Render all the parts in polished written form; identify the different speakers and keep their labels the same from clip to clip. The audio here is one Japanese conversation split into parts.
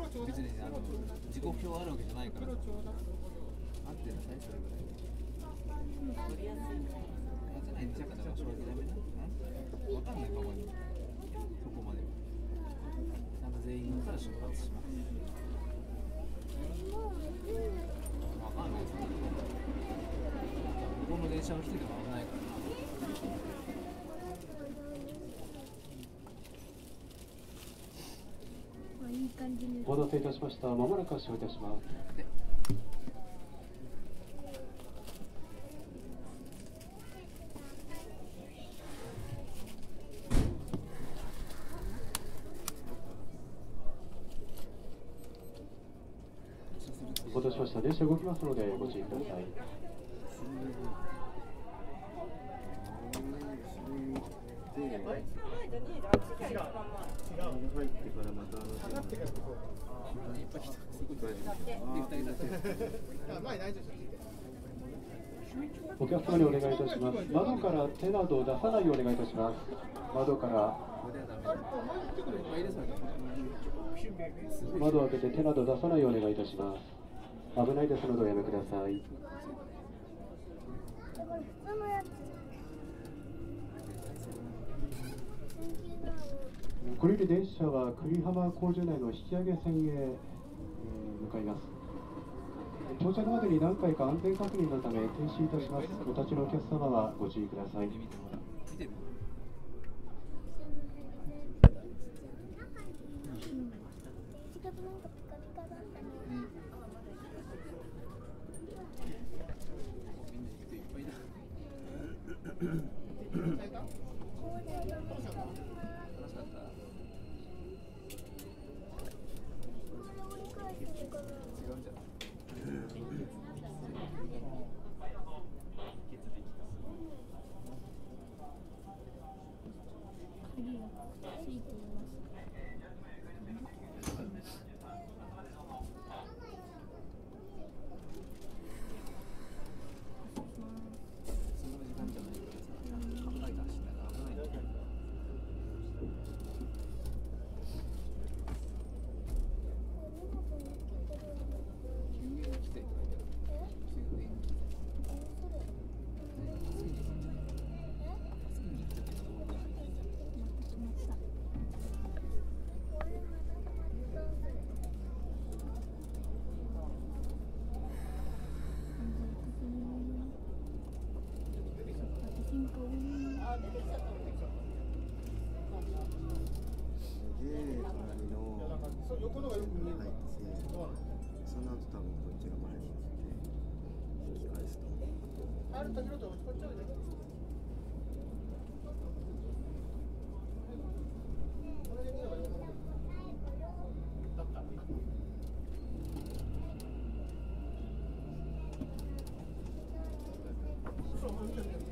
Speaker 1: 別に時刻表あるわけじゃないからさ。合ってるの最初ぐらい。取りやすい。合ってないんだったら正直ダメな。わかんないかもね。そこまで。ちゃんと全員から出発します。わかんないですね。向こうの電車の人でも危ないからな。
Speaker 2: お待たせいたしました。まもなく発車いたします。お待たせしました。電車動きますのでご注意ください。お客様にお願いいたします。窓から手などを出さないようお願いいたします。窓を開けて手などを出さないようお願いいたします。危ないですのでおやめください。これより電車は久里浜工場内の引き上げ線へ向かいます。到着までに何回か安全確認のため停止いたします。お立ちのお客様はご注意ください。
Speaker 3: 横のがよく見えないって、その後多分こっちが前に来て引き返すと。ある時のとこっちをね。この辺には横の。だった。そう見て見て見て。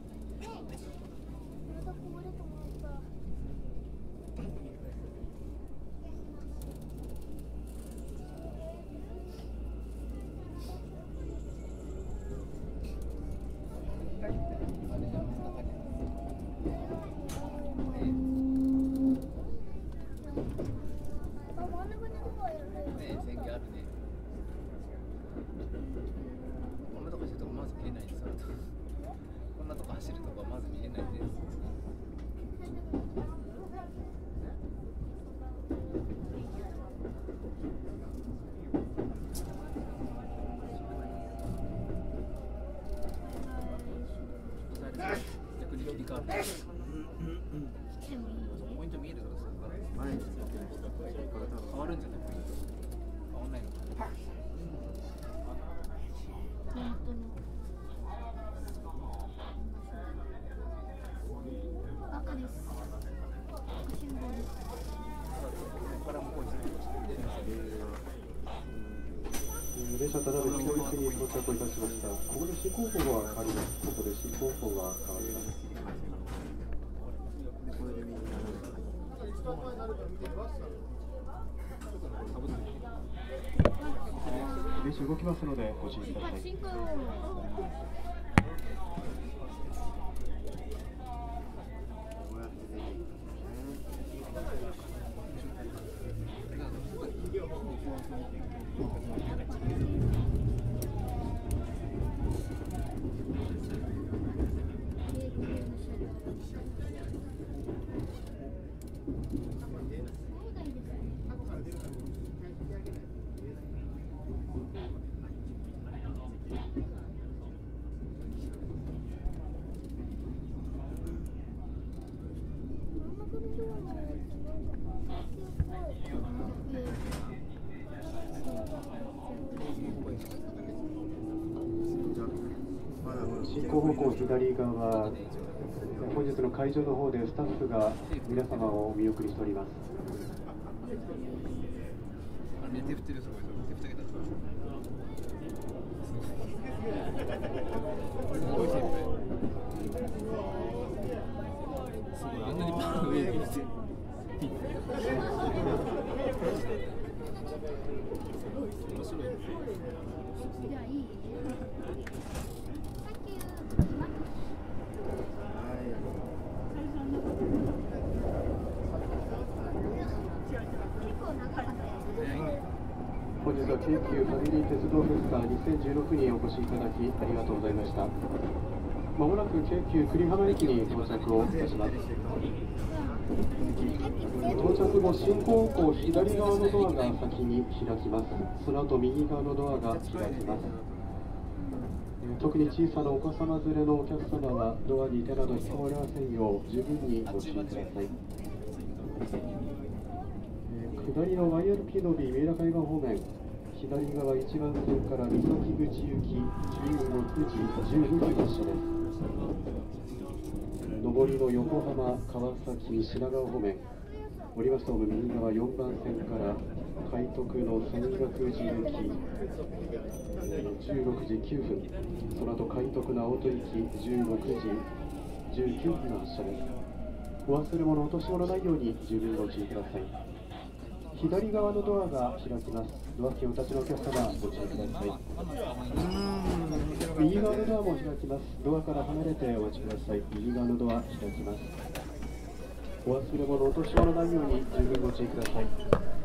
Speaker 1: こんなとこ走るとこはまず見れないんです。逆に切り替わる。ポイント見えるからさ、
Speaker 3: 前に座ってる人これ多分
Speaker 1: 変わるんじゃない？変わんないのか。
Speaker 4: 赤です。赤信号です。
Speaker 2: 電車ただいま教育に到着いたしました。ここで進行方が変わります。ここで進行方が変わります。電車動きますのでご注意ください。
Speaker 1: こ
Speaker 2: 進行方向左側、本日の会場の方でスタッフが皆様をお見送りしております。
Speaker 1: あれ手振ってる、すごい手振ってあげた。すごい先輩。すごいあんなにパン上に見て。面白いね。
Speaker 4: じゃあいい。
Speaker 2: 本日は京急ファミリー鉄道フェスタ2016にお越しいただきありがとうございました。まもなく京急久里浜駅に到着をいたします。到着後、進行方向左側のドアが先に開きます。その後右側のドアが開きます。特に小さなお子様連れのお客様はドアに手など引っかかりませんよう十分にご注意ください。下りの YRP の B 三浦海岸方面、左側1番線から三崎口行き16時12分発車です。上りの横浜、川崎、品川方面、降りますと右側4番線から海徳の泉岳寺行き16時9分、その後海徳の青砥行き16時19分の発車です。お忘れ物、落とし物ないように十分ご注意ください。左側のドアが開きます。ドア付近お立ちのお客様、ご注意ください。右側のドアも開きます。ドアから離れてお待ちください。右側のドア開きます。お忘れ物、落とし物ないように十分ご注意ください。